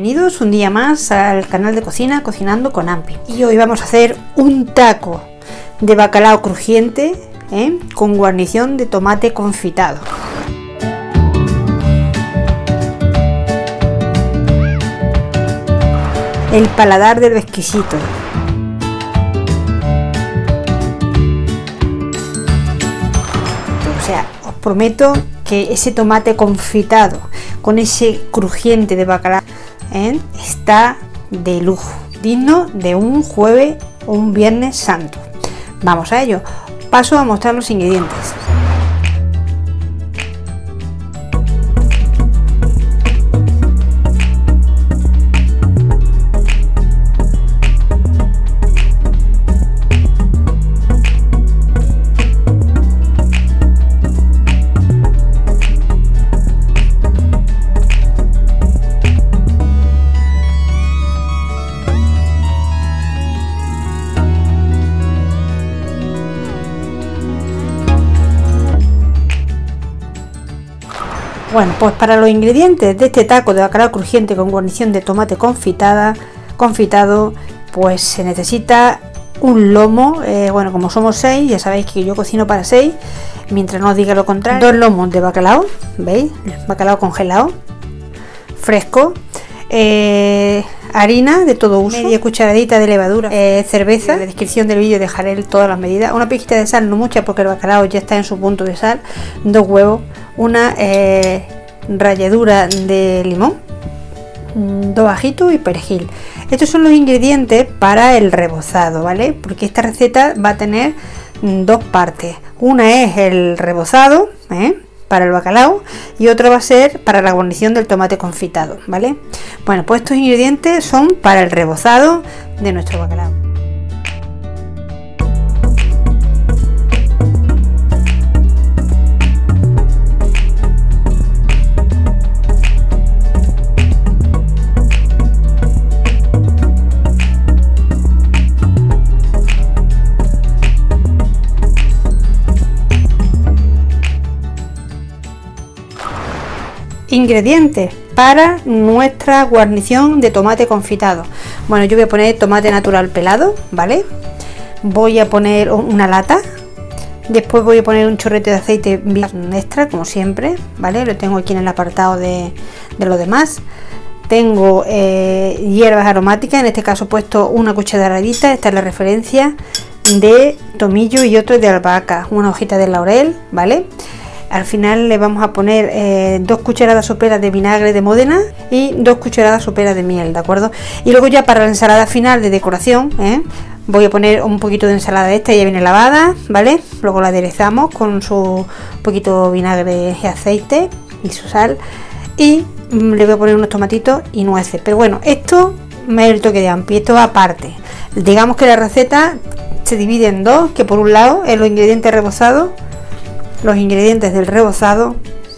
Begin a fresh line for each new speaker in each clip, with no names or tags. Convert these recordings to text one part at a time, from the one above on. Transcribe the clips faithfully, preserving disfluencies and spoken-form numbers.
Bienvenidos un día más al canal de cocina Cocinando con Ampi. Y hoy vamos a hacer un taco de bacalao crujiente ¿eh? con guarnición de tomate confitado. El paladar del exquisito. O sea, os prometo que ese tomate confitado con ese crujiente de bacalao ¿eh? está de lujo, digno de un jueves o un viernes santo. Vamos a ello. Paso a mostrar los ingredientes. Bueno, pues para los ingredientes de este taco de bacalao crujiente con guarnición de tomate confitada, confitado, pues se necesita un lomo, eh, bueno, como somos seis, ya sabéis que yo cocino para seis, mientras no os diga lo contrario. Dos lomos de bacalao, ¿veis? Bacalao congelado, fresco, eh, harina de todo uso, media cucharadita de levadura, eh, cerveza, en la descripción del vídeo dejaré todas las medidas, una pizquita de sal, no mucha porque el bacalao ya está en su punto de sal, dos huevos, una eh, ralladura de limón, dos ajitos y perejil. Estos son los ingredientes para el rebozado, ¿vale? Porque esta receta va a tener dos partes. Una es el rebozado ¿eh? para el bacalao y otra va a ser para la guarnición del tomate confitado, ¿vale? Bueno, pues estos ingredientes son para el rebozado de nuestro bacalao. Ingredientes para nuestra guarnición de tomate confitado. Bueno, yo voy a poner tomate natural pelado, ¿vale? Voy a poner una lata, después voy a poner un chorrete de aceite extra, como siempre, ¿vale? Lo tengo aquí en el apartado de, de lo demás. Tengo eh, hierbas aromáticas, en este caso he puesto una cucharadita, esta es la referencia, de tomillo y otro de albahaca, una hojita de laurel, ¿vale? Al final le vamos a poner eh, dos cucharadas soperas de vinagre de Módena y dos cucharadas soperas de miel, ¿de acuerdo? Y luego ya para la ensalada final de decoración, ¿eh? voy a poner un poquito de ensalada de esta, ya viene lavada, ¿vale? Luego la aderezamos con su poquito vinagre y aceite y su sal. Y mm, le voy a poner unos tomatitos y nueces. Pero bueno, esto me es el toque de Ampi, esto va aparte. Digamos que la receta se divide en dos, que por un lado es los ingredientes rebozados, los ingredientes del rebozado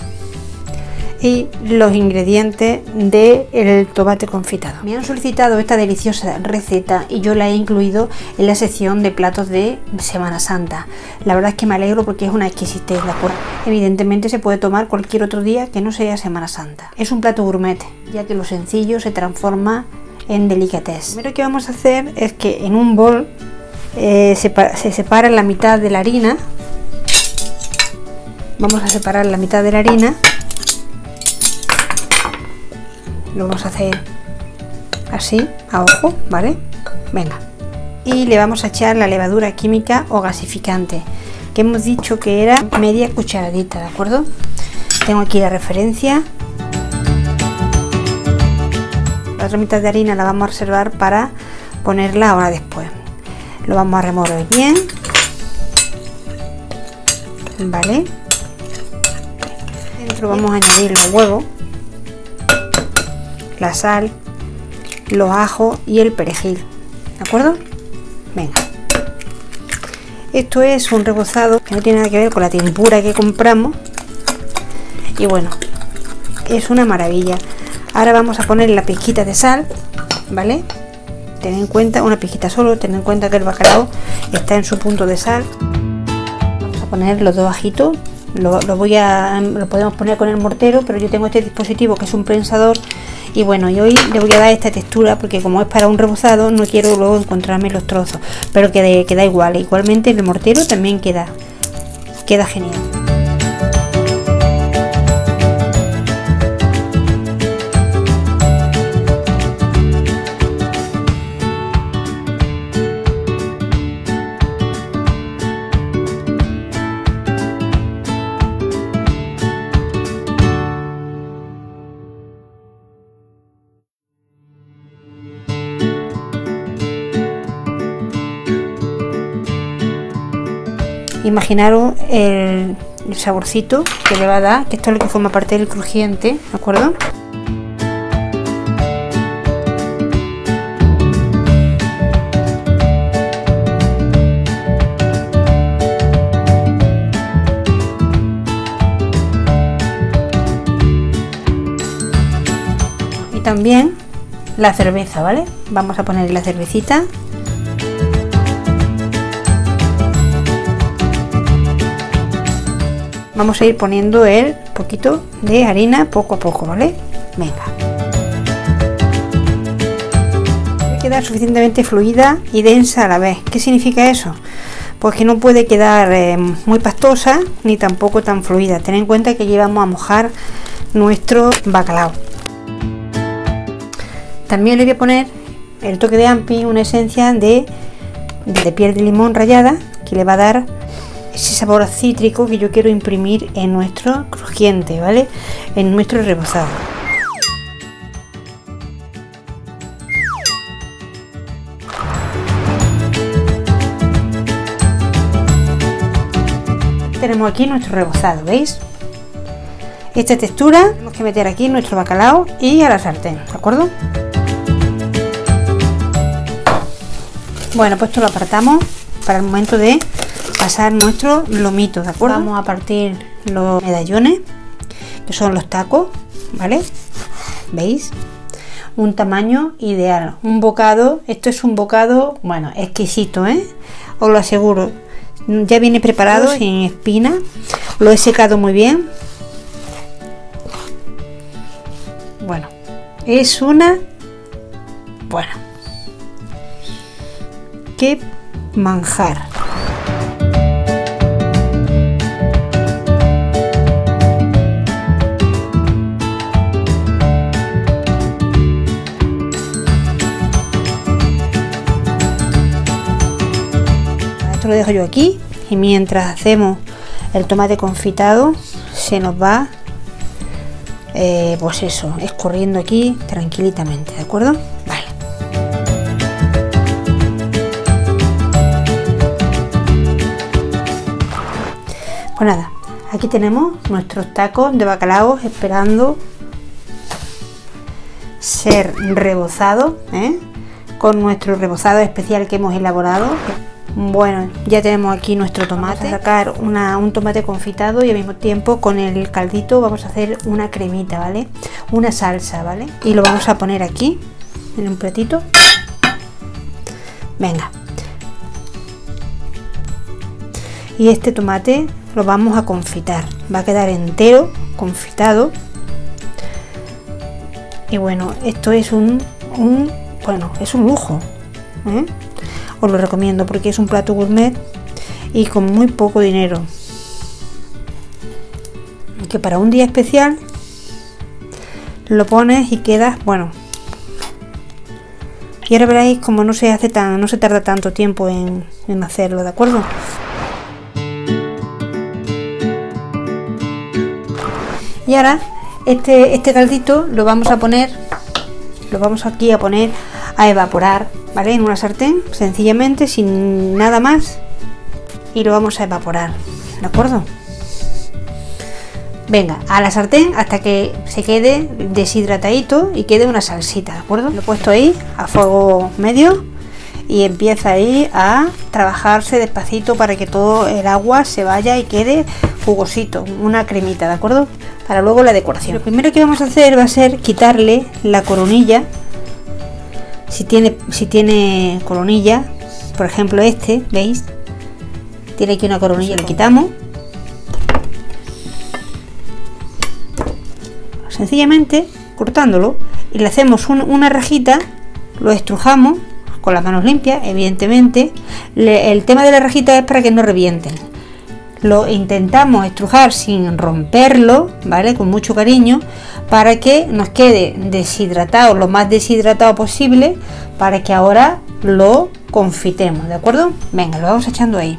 y los ingredientes del tomate confitado. Me han solicitado esta deliciosa receta y yo la he incluido en la sección de platos de Semana Santa. La verdad es que me alegro porque es una exquisitez, ¿de acuerdo? Evidentemente se puede tomar cualquier otro día que no sea Semana Santa. Es un plato gourmet, ya que lo sencillo se transforma en delicatez. Lo primero que vamos a hacer es que en un bol eh, se, se separa la mitad de la harina. Vamos a separar la mitad de la harina, lo vamos a hacer así, a ojo, ¿vale? Venga, y le vamos a echar la levadura química o gasificante, que hemos dicho que era media cucharadita, ¿de acuerdo? Tengo aquí la referencia. La otra mitad de harina la vamos a reservar para ponerla ahora después. Lo vamos a remover bien, ¿vale? Dentro vamos a añadir los huevos, la sal, los ajos y el perejil, ¿de acuerdo? Venga, esto es un rebozado que no tiene nada que ver con la tempura que compramos y bueno, es una maravilla. Ahora vamos a poner la pizquita de sal, ¿vale? Ten en cuenta, una pizquita solo, ten en cuenta que el bacalao está en su punto de sal. Vamos a poner los dos ajitos. Lo, lo voy a lo podemos poner con el mortero, pero yo tengo este dispositivo que es un prensador Y bueno, y hoy le voy a dar esta textura porque como es para un rebozado no quiero luego encontrarme los trozos, pero que queda igual. Igualmente en el mortero también queda queda genial. Imaginaros el, el saborcito que le va a dar, que esto es lo que forma parte del crujiente, ¿de acuerdo? Y también la cerveza, ¿vale? Vamos a poner la cervecita. Vamos a ir poniendo el poquito de harina poco a poco, ¿vale? Venga. Debe quedar suficientemente fluida y densa a la vez. ¿Qué significa eso? Pues que no puede quedar eh, muy pastosa ni tampoco tan fluida. Ten en cuenta que llevamos a mojar nuestro bacalao. También le voy a poner el toque de ampi, una esencia de, de piel de limón rallada que le va a dar ese sabor cítrico que yo quiero imprimir en nuestro crujiente, ¿vale? En nuestro rebozado. Tenemos aquí nuestro rebozado, ¿veis? Esta textura tenemos que meter aquí nuestro bacalao y a la sartén, ¿de acuerdo? Bueno, pues esto lo apartamos para el momento de pasar nuestro lomito, ¿de acuerdo? Vamos a partir los medallones, que son los tacos, ¿vale? ¿Veis? Un tamaño ideal, un bocado, esto es un bocado, bueno, exquisito, ¿eh? Os lo aseguro. Ya viene preparado sin espina, lo he secado muy bien. Bueno, es una, bueno, qué manjar. Esto lo dejo yo aquí y mientras hacemos el tomate confitado se nos va eh, pues eso, escurriendo aquí tranquilitamente, ¿de acuerdo? Vale. Pues nada, aquí tenemos nuestros tacos de bacalao esperando ser rebozados, ¿eh? Con nuestro rebozado especial que hemos elaborado. Bueno, ya tenemos aquí nuestro tomate. Vamos a sacar una, un tomate confitado y al mismo tiempo con el caldito vamos a hacer una cremita, ¿vale? Una salsa, ¿vale? Y lo vamos a poner aquí en un platito. Venga. Y este tomate lo vamos a confitar. Va a quedar entero, confitado. Y bueno, esto es un, un bueno, es un lujo, ¿eh? Os lo recomiendo porque es un plato gourmet y con muy poco dinero, que para un día especial lo pones y quedas, bueno, y ahora veréis como no se hace tan, no se tarda tanto tiempo en, en hacerlo, ¿de acuerdo? Y ahora este, este caldito lo vamos a poner, lo vamos aquí a poner a evaporar, ¿vale? En una sartén, sencillamente, sin nada más, y lo vamos a evaporar, ¿de acuerdo? Venga, a la sartén hasta que se quede deshidratadito y quede una salsita, ¿de acuerdo? Lo he puesto ahí a fuego medio y empieza ahí a trabajarse despacito para que todo el agua se vaya y quede jugosito, una cremita, ¿de acuerdo? Para luego la decoración. Lo primero que vamos a hacer va a ser quitarle la coronilla. Si tiene, si tiene coronilla, por ejemplo este, ¿veis? Tiene aquí una coronilla, le quitamos. Sencillamente cortándolo y le hacemos un, una rajita, lo estrujamos con las manos limpias, evidentemente. Le, el tema de la rajita es para que no revienten. Lo intentamos estrujar sin romperlo, ¿vale? Con mucho cariño, para que nos quede deshidratado, lo más deshidratado posible, para que ahora lo confitemos, ¿de acuerdo? Venga, lo vamos echando ahí.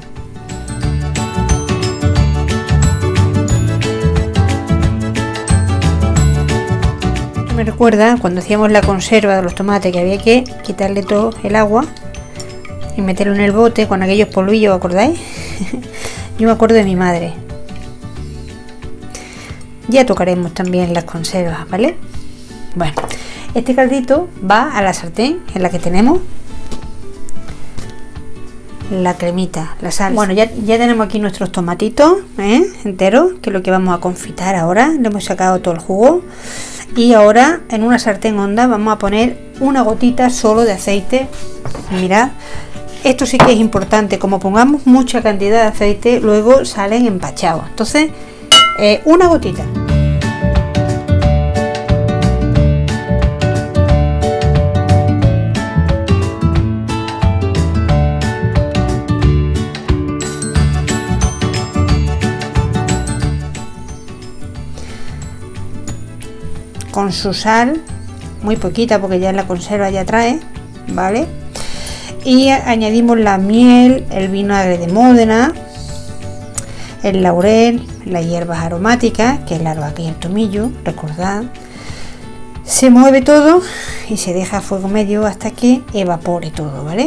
Me recuerda cuando hacíamos la conserva de los tomates, que había que quitarle todo el agua y meterlo en el bote con aquellos polvillos, ¿acordáis? Yo me acuerdo de mi madre. Ya tocaremos también las conservas, ¿vale? Bueno, este caldito va a la sartén en la que tenemos la cremita, la salsa. Bueno, ya, ya tenemos aquí nuestros tomatitos, ¿eh? enteros, que es lo que vamos a confitar ahora. Le hemos sacado todo el jugo. Y ahora en una sartén honda vamos a poner una gotita solo de aceite. Mirad, esto sí que es importante, como pongamos mucha cantidad de aceite luego salen empachados. Entonces eh, una gotita. Con su sal, muy poquita porque ya en la conserva ya trae, ¿vale? Y añadimos la miel, el vinagre de Módena, el laurel, las hierbas aromáticas, que es la albahaca y el tomillo, recordad. Se mueve todo y se deja a fuego medio hasta que evapore todo, ¿vale?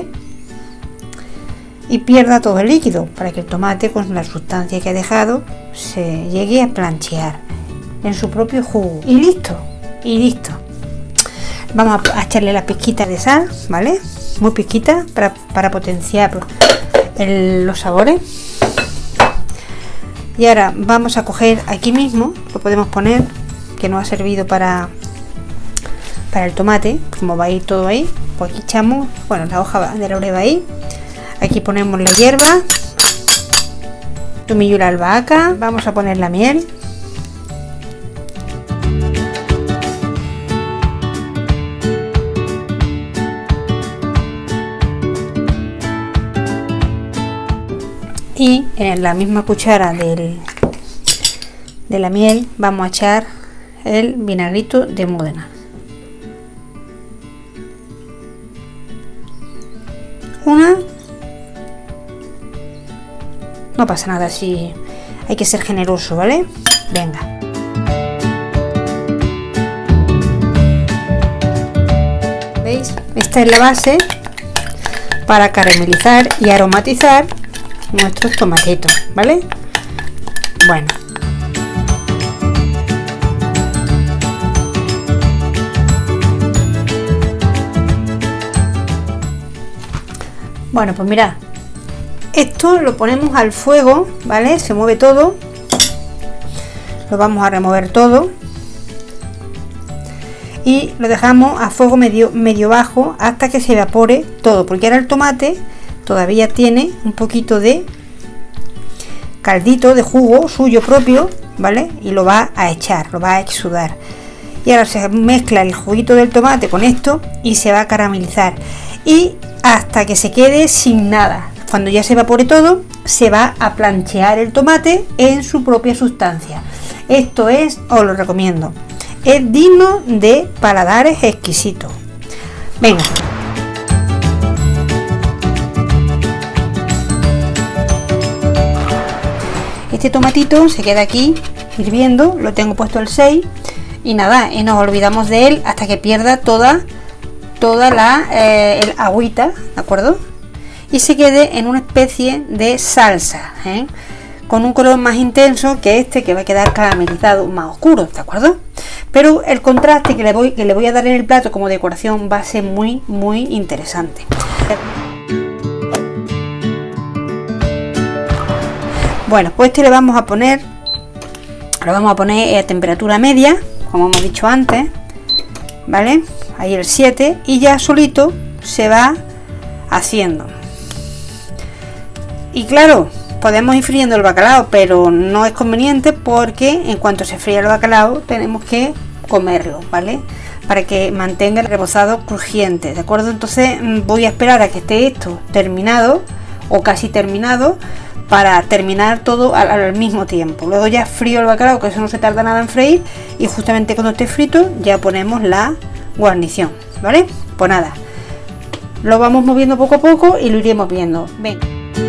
Y pierda todo el líquido, para que el tomate con la sustancia que ha dejado se llegue a planchear en su propio jugo. Y listo. Y listo. Vamos a echarle las pizquitas de sal, ¿vale? Muy pizquitas para, para potenciar el, los sabores. Y ahora vamos a coger aquí mismo, lo podemos poner, que nos ha servido para, para el tomate, como va a ir todo ahí. Pues aquí echamos, bueno, la hoja de laurel va ahí. Aquí ponemos la hierba, tomillo y la albahaca. Vamos a poner la miel. Y en la misma cuchara del, de la miel vamos a echar el vinagrito de Módena. Una. No pasa nada si hay que ser generoso, ¿vale? Venga. ¿Veis? Esta es la base para caramelizar y aromatizar nuestros tomatitos, ¿vale? Bueno, bueno, pues mirad, esto lo ponemos al fuego, ¿vale? Se mueve todo, lo vamos a remover todo y lo dejamos a fuego medio, medio bajo hasta que se evapore todo, porque ahora el tomate todavía tiene un poquito de caldito, de jugo suyo propio, ¿vale? Y lo va a echar, lo va a exudar. Y ahora se mezcla el juguito del tomate con esto y se va a caramelizar. Y hasta que se quede sin nada. Cuando ya se evapore todo, se va a planchear el tomate en su propia sustancia. Esto es, os lo recomiendo. Es digno de paladares exquisitos. Venga. Este tomatito se queda aquí hirviendo, lo tengo puesto al seis y nada, y nos olvidamos de él hasta que pierda toda, toda la eh, el agüita, ¿de acuerdo? Y se quede en una especie de salsa, ¿eh? Con un color más intenso que este, que va a quedar caramelizado, más oscuro, ¿de acuerdo? Pero el contraste que le voy, que le voy a dar en el plato como decoración va a ser muy, muy interesante. Bueno, pues este le vamos a poner, lo vamos a poner a temperatura media, como hemos dicho antes, ¿vale? Ahí el siete, y ya solito se va haciendo. Y claro, podemos ir friendo el bacalao, pero no es conveniente porque en cuanto se fría el bacalao tenemos que comerlo, ¿vale? para que mantenga el rebozado crujiente, ¿de acuerdo? Entonces voy a esperar a que esté esto terminado o casi terminado para terminar todo al, al mismo tiempo. Luego ya frío el bacalao, que eso no se tarda nada en freír, y justamente cuando esté frito ya ponemos la guarnición, ¿vale? Pues nada, lo vamos moviendo poco a poco y lo iremos viendo. Ven.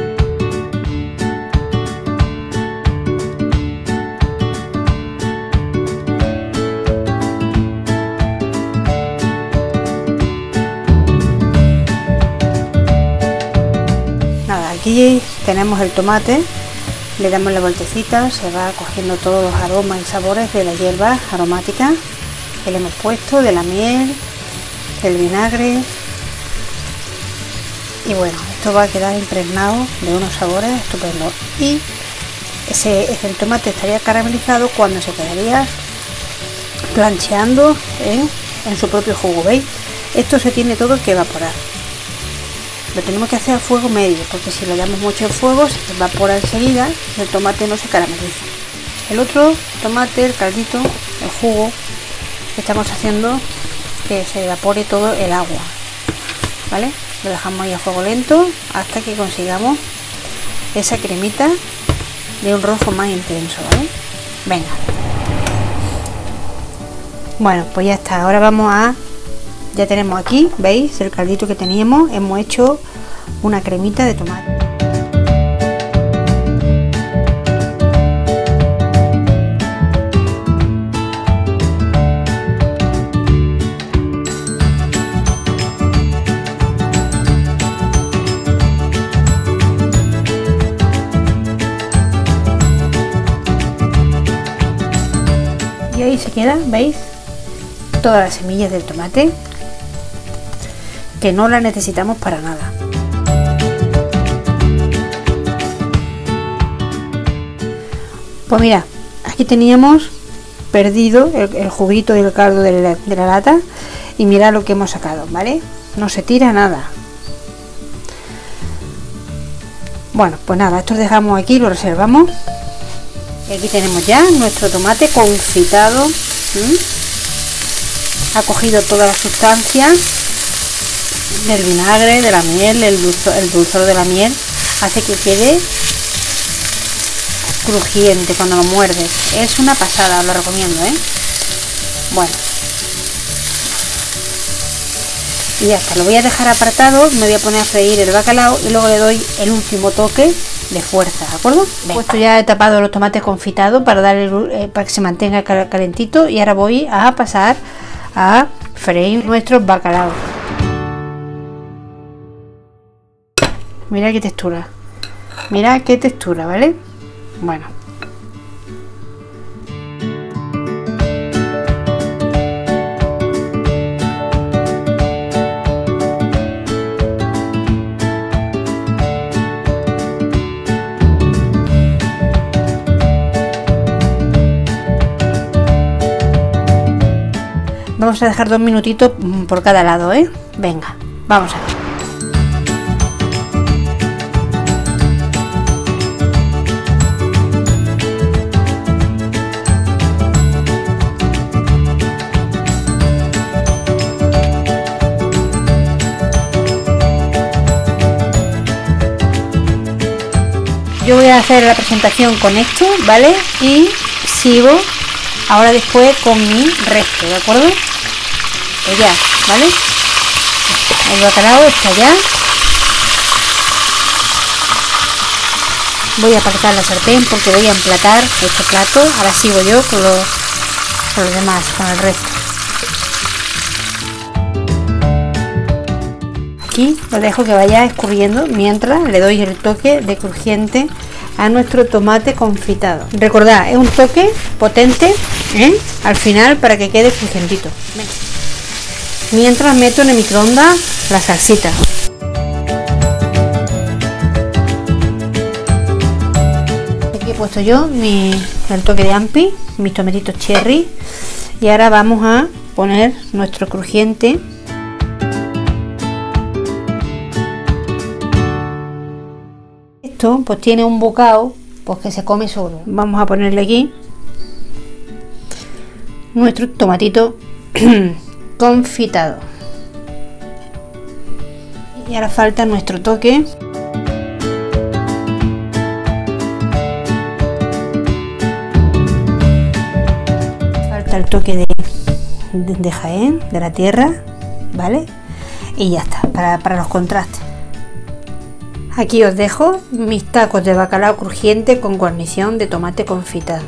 Aquí tenemos el tomate, le damos la vueltecita, se va cogiendo todos los aromas y sabores de las hierbas aromáticas que le hemos puesto, de la miel, del vinagre, y bueno, esto va a quedar impregnado de unos sabores estupendos, y ese, ese el tomate estaría caramelizado cuando se quedaría plancheando en, en su propio jugo. ¿Veis? Esto se tiene todo que evaporar. Lo tenemos que hacer a fuego medio, porque si le damos mucho fuego se evapora enseguida y el tomate no se carameliza. El otro tomate, el caldito, el jugo, estamos haciendo que se evapore todo el agua, ¿vale? Lo dejamos ahí a fuego lento hasta que consigamos esa cremita de un rojo más intenso, ¿vale? Venga. Bueno, pues ya está. Ahora vamos a... Ya tenemos aquí, ¿veis? El caldito que teníamos, hemos hecho una cremita de tomate. Y ahí se queda, ¿veis? Todas las semillas del tomate, que no la necesitamos para nada. Pues mira, aquí teníamos perdido el, el juguito y el caldo de la, de la lata, y mira lo que hemos sacado, ¿vale? No se tira nada. Bueno, pues nada, esto lo dejamos aquí, lo reservamos. Y aquí tenemos ya nuestro tomate confitado. ¿Mm? Ha cogido toda la sustancia del vinagre, de la miel, el dulzor, el dulzor de la miel hace que quede crujiente cuando lo muerdes. Es una pasada, os lo recomiendo, ¿eh? Bueno, y ya está, lo voy a dejar apartado. Me voy a poner a freír el bacalao y luego le doy el último toque de fuerza, ¿de acuerdo? He puesto ya, he tapado los tomates confitados para darle eh, para que se mantenga calentito, y ahora voy a pasar a freír nuestros bacalaos. Mira qué textura, mira qué textura, ¿vale? Bueno, vamos a dejar dos minutitos por cada lado, ¿eh? Venga, vamos a ver. Yo voy a hacer la presentación con esto, ¿vale? Y sigo ahora después con mi resto, ¿de acuerdo? Pues ya, ¿vale? El bacalao está ya. Voy a apartar la sartén porque voy a emplatar este plato. Ahora sigo yo con los, con los demás, con el resto. Aquí lo dejo que vaya escurriendo mientras le doy el toque de crujiente a nuestro tomate confitado. Recordad, es un toque potente, ¿eh? Al final, para que quede crujientito. Mientras meto en el microondas la salsita. Aquí he puesto yo mi, el toque de ampi, mis tomatitos cherry, y ahora vamos a poner nuestro crujiente. Esto pues tiene un bocado pues que se come solo. Vamos a ponerle aquí nuestro tomatito confitado. Y ahora falta nuestro toque. Falta el toque de, de, de Jaén, de la tierra, ¿vale? Y ya está, para, para los contrastes. Aquí os dejo mis tacos de bacalao crujiente con guarnición de tomate confitado.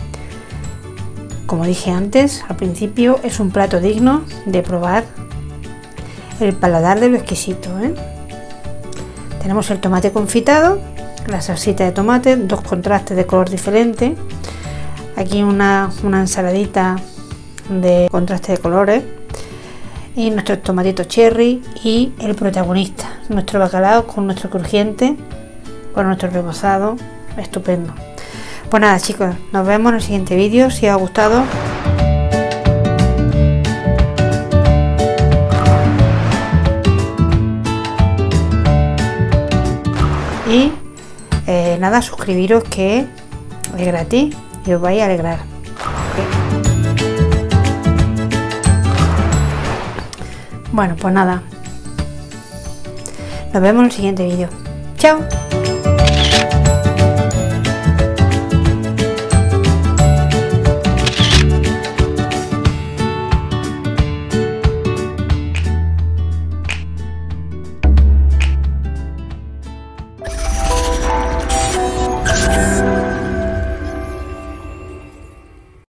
Como dije antes, al principio, es un plato digno de probar el paladar de lo exquisito, ¿eh? Tenemos el tomate confitado, la salsita de tomate, dos contrastes de color diferente. Aquí una, una ensaladita de contraste de colores. Y nuestros tomatitos cherry y el protagonista, nuestro bacalao con nuestro crujiente, con nuestro rebozado, estupendo. Pues nada chicos, nos vemos en el siguiente vídeo, si os ha gustado. Y eh, nada, suscribiros que es gratis y os vais a alegrar. Bueno, pues nada. Nos vemos en el siguiente vídeo. ¡Chao!